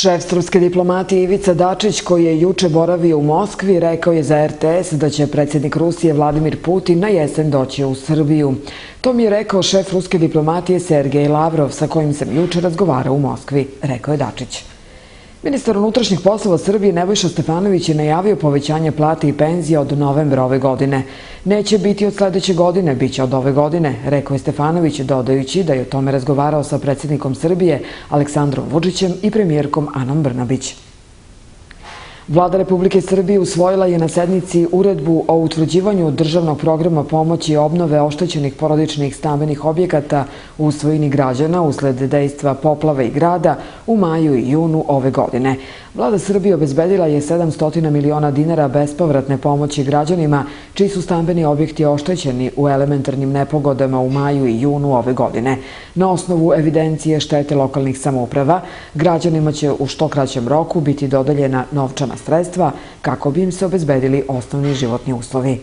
Šef srpske diplomatije Ivica Dačić, koji je juče boravio u Moskvi, rekao je za RTS da će predsjednik Rusije Vladimir Putin na jesen doći u Srbiju. To mi je rekao šef ruske diplomatije Sergej Lavrov, sa kojim sam juče razgovarao u Moskvi, rekao je Dačić. Ministar unutrašnjih poslova Srbije Nebojša Stefanović je najavio povećanje plate i penzija od novembra ove godine. Neće biti od sledeće godine, bit će od ove godine, rekao je Stefanović, dodajući da je o tome razgovarao sa predsjednikom Srbije Aleksandrom Vučićem i premijerkom Anom Brnabić. Vlada Republike Srbije usvojila je na sednici uredbu o utvrđivanju državnog programa pomoći i obnove oštećenih porodičnih stambenih objekata u svojini građana usled dejstva poplave i grada u maju i junu ove godine. Vlada Srbije obezbedila je 700 miliona dinara bespovratne pomoći građanima čiji su stambeni objekti oštećeni u elementarnim nepogodama u maju i junu ove godine. Na osnovu evidencije štete lokalnih samouprava, građanima će u što kraćem roku biti dodeljena novčana sredstva kako bi im se obezbedili osnovni životni uslovi.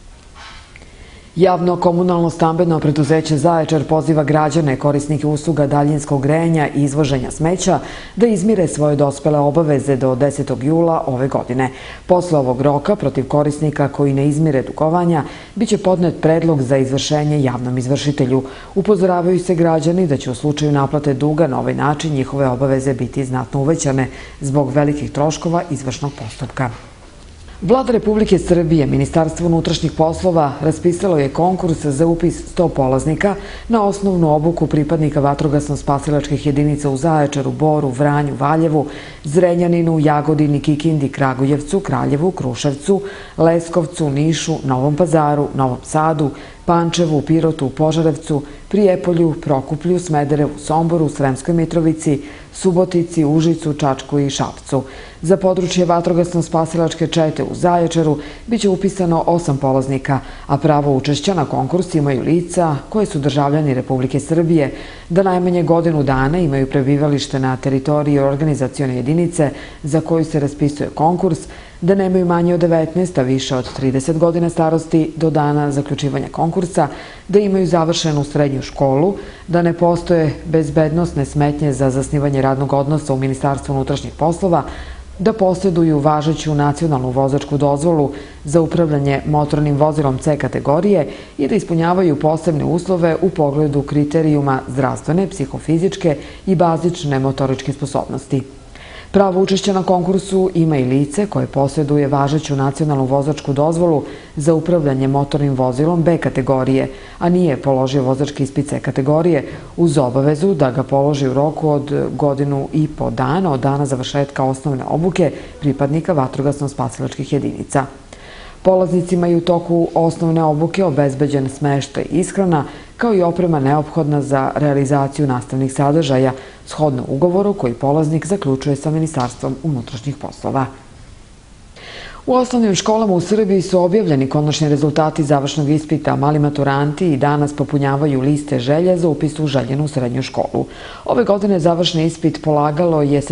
Javno komunalno stambeno preduzeće Zaječar poziva građane, korisnike usluga daljinskog grejanja i izvoženja smeća da izmire svoje dospele obaveze do 10. jula ove godine. Posle ovog roka, protiv korisnika koji ne izmire dugovanja, biće podnet predlog za izvršenje javnom izvršitelju. Upozoravaju se građani da će u slučaju naplate duga na ovaj način njihove obaveze biti znatno uvećane zbog velikih troškova izvršnog postupka. Vlada Republike Srbije, Ministarstvo unutrašnjih poslova, raspisalo je konkurs za upis 100 polaznika na osnovnu obuku pripadnika vatrogasno-spasilačkih jedinica u Zaječaru, Boru, Vranju, Valjevu, Zrenjaninu, Jagodini, Kikindi, Kragujevcu, Kraljevu, Kruševcu, Leskovcu, Nišu, Novom Pazaru, Novom Sadu, Pančevu, Pirotu, Požarevcu, Prijepolju, Prokuplju, Smederevu, Somboru, Sremskoj Mitrovici, Subotici, Užicu, Čačku i Šapcu. Za područje vatrogasno-spasilačke čete u Zaječaru biće upisano 8 polaznika, a pravo učešća na konkursu imaju lica koje su državljani Republike Srbije, da najmanje godinu dana imaju prebivalište na teritoriji organizacione jedinice za koju se raspisuje konkurs, da nemaju manje od 19, a više od 30 godina starosti do dana zaključivanja konkursa, da imaju završenu srednju školu, da ne postoje bezbednosne smetnje za zasnivanje radnog odnosa u Ministarstvu unutrašnjih poslova, da posjeduju važeću nacionalnu vozačku dozvolu za upravljanje motornim vozilom C kategorije i da ispunjavaju posebne uslove u pogledu kriterijuma zdravstvene, psihofizičke i bazične motoričke sposobnosti. Pravo učešća na konkursu ima i lice koje posjeduje važeću nacionalnu vozačku dozvolu za upravljanje motornim vozilom B kategorije, a nije položio vozački ispit C kategorije, uz obavezu da ga položi u roku od godinu i po dana od dana završetka osnovne obuke pripadnika vatrogasno-spasilačkih jedinica. Polaznicima je u toku osnovne obuke obezbeđen smeštaj i ishrana, kao i oprema neophodna za realizaciju nastavnih sadržaja, shodno ugovoru koji polaznik zaključuje sa Ministarstvom unutrašnjih poslova. U osnovnim školama u Srbiji su objavljeni konačni rezultati završnog ispita. Mali maturanti i danas popunjavaju liste želja za upis u željenu srednju školu. Ove godine završni ispit polagalo je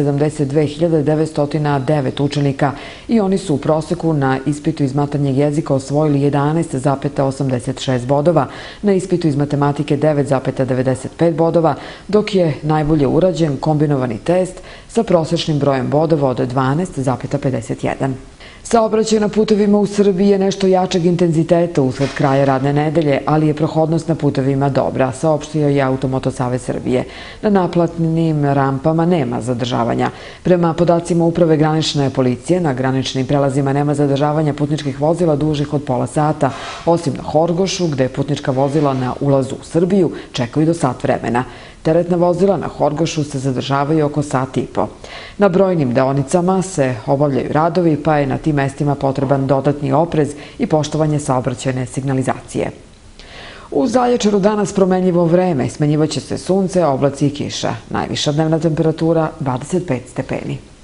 72.909 učenika i oni su u proseku na ispitu iz maternjeg jezika osvojili 11,86 bodova, na ispitu iz matematike 9,95 bodova, dok je najbolje urađen kombinovani test sa prosečnim brojem bodova od 12,51. Saobraćaj na putevima u Srbiji je nešto jačeg intenziteta usled kraja radne nedelje, ali je prohodnost na putevima dobra, saopštio je Automoto Savez Srbije. Na naplatnim rampama nema zadržavanja. Prema podacima Uprave granične policije, na graničnim prelazima nema zadržavanja putničkih vozila dužih od pola sata, osim na Horgošu, gde putnička vozila na ulazu u Srbiju čekaju do sat vremena. Teretna vozila na Horgošu se zadržavaju oko sat i po. Na brojnim deonicama se obavljaju radovi, pa je na tim mestima potreban dodatni oprez i poštovanje saobraćajne signalizacije. U Zaječaru danas promenljivo vreme, smenjivaće se sunce, oblaci i kiša. Najviša dnevna temperatura 25 stepeni.